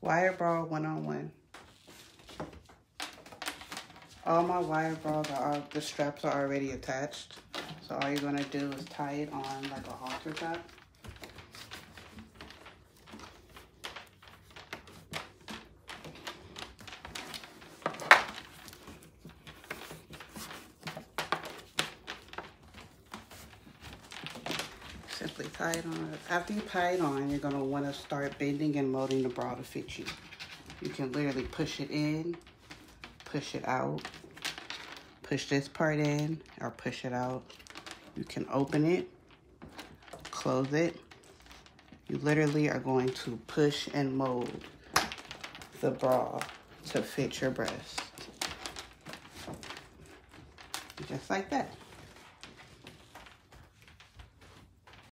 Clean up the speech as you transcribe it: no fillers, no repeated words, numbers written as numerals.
Wire bra 101. All my wire bras the straps are already attached. So all you're gonna do is tie it on like a halter top. Simply tie it on. After you tie it on, you're gonna wanna start bending and molding the bra to fit you. You can literally push it in, push it out, push this part in, or push it out. You can open it, close it. You literally are going to push and mold the bra to fit your breast. Just like that.